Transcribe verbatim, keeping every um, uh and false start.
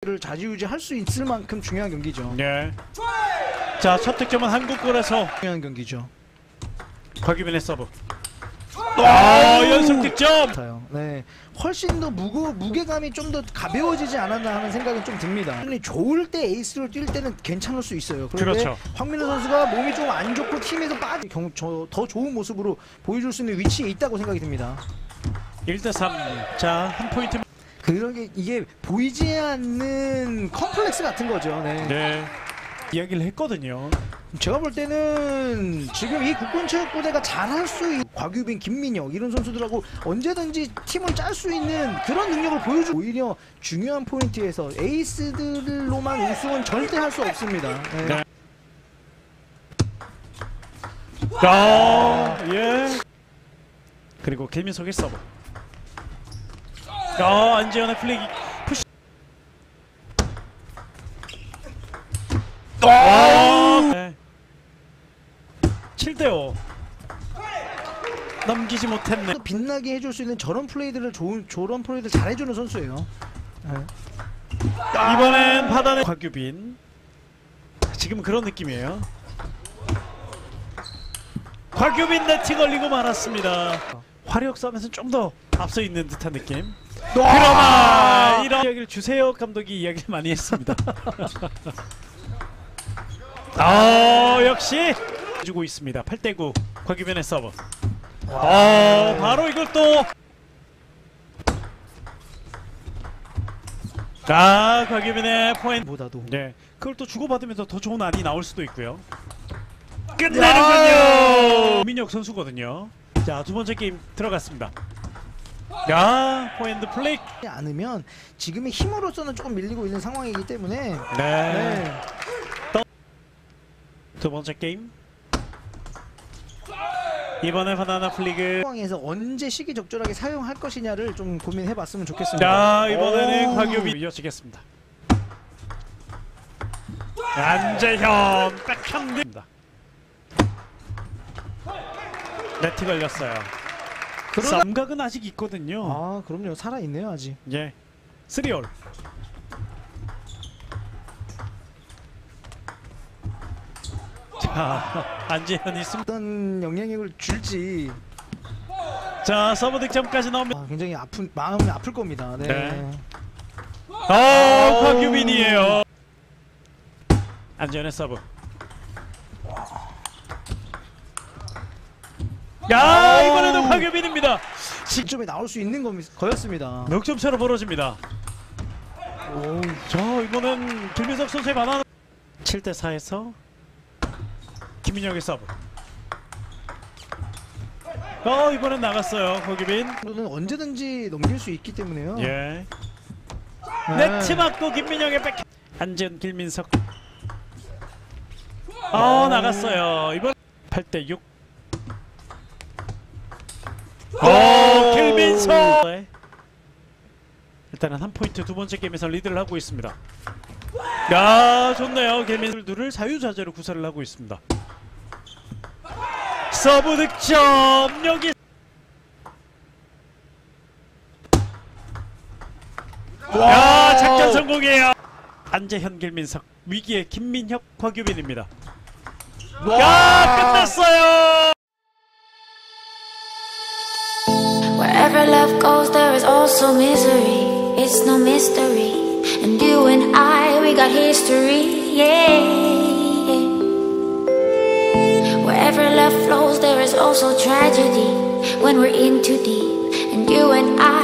를 좌지우지할 수 있을 만큼 중요한 경기죠. 네. 자, 첫 득점은 한국골에서 중요한 경기죠. 곽유빈의 서브. 아, 연속 득점. 네, 훨씬 더 무거 무게감이 좀 더 가벼워지지 않았나 하는 생각은 좀 듭니다. 좋을 때 에이스로 뛸 때는 괜찮을 수 있어요. 그런데 그렇죠. 황민호 선수가 몸이 좀 안 좋고 팀에서 빠지 경, 저, 더 좋은 모습으로 보여줄 수 있는 위치에 있다고 생각이 듭니다. 일 대 삼. 자, 한 포인트. 그런 게 이게 보이지 않는 컴플렉스 같은 거죠. 네. 네. 이야기를 했거든요. 제가 볼 때는 지금 이 국군체육부대가 잘할 수 있는 곽유빈, 김민혁 이런 선수들하고 언제든지 팀을 짤 수 있는 그런 능력을 보여주고 오히려 중요한 포인트에서 에이스들로만 우승은 절대 할 수 없습니다. 네. 네. 아, 예. 그리고 김민석의 서브. 아, 안재현의 플레이 푸시. 아, 네. 칠 대 오. 넘기지 못했네. 빛나게 해줄 수 있는 저런 플레이들을 좋은 저런 플레이들 잘해주는 선수예요. 네. 이번엔 받아낸 곽유빈. 지금 그런 느낌이에요. 곽유빈 네트 걸리고 말았습니다. 화력 싸움에서는 좀 더 앞서 있는 듯한 느낌. 그러나 이런 이야기를 주세요 감독이 이야기를 많이 했습니다. 아, 역시 주고 있습니다. 팔 대 구 곽유빈의 서브. 아, 바로 이걸 또 아, 곽유빈의 포인트보다도 네, 그걸 또 주고받으면서 더 좋은 안이 나올 수도 있고요. 끝내는군요. 민혁 선수거든요. 자, 두 번째 게임 들어갔습니다. 야, 포핸드 플레이 않으면 지금의 힘으로서는 조금 밀리고 있는 상황이기 때문에 네. 네. 두 번째 게임. 이번에 바나나 플리그 상황에서 언제 시기적절하게 사용할 것이냐를 좀 고민해봤으면 좋겠습니다. 자, 이번에는 곽유빈 이어지겠습니다. 안재현 백핸드입니다. 네트 걸렸어요. 그러나... 삼각은 아직 있거든요. 아, 그럼요. 살아있네요 아직. 예, 쓰리올. 자, 안재현이 승. 어떤 영향력을 줄지. 자, 서브 득점까지 나오면 아, 굉장히 아픈 마음이 아플 겁니다. 네. 네. 아, 곽유빈이에요. 안재현의 서브. 야, 이번에도 곽유빈입니다. 시점에 나올 수 있는 거, 거였습니다. 넉 점 차로 벌어집니다. 오, 자, 이번엔 김민석 선수의 바나나. 칠 대 사에서 김민혁의 서브. 어, 이번엔 나갔어요. 곽유빈. 는 언제든지 넘길 수 있기 때문에요. 예. 네. 네트 맞고 김민혁의 백. 안재현, 김민석. 어, 나갔어요. 이번 팔 대 육. 오, 김민석. 일단은 한 포인트 두 번째 게임에서 리드를 하고 있습니다. 야, 좋네요. 김민석들을 사유자재로 구사를 하고 있습니다. 서브 득점 여기. 야, 작전 성공이에요. 안재현, 김민석 위기의 김민혁, 곽유빈입니다. 야, 끝났어요. Wherever love goes, there is also misery. It's no mystery. And you and I, we got history. Yeah. Wherever love flows, there is also tragedy. When we're in too deep. And you and I.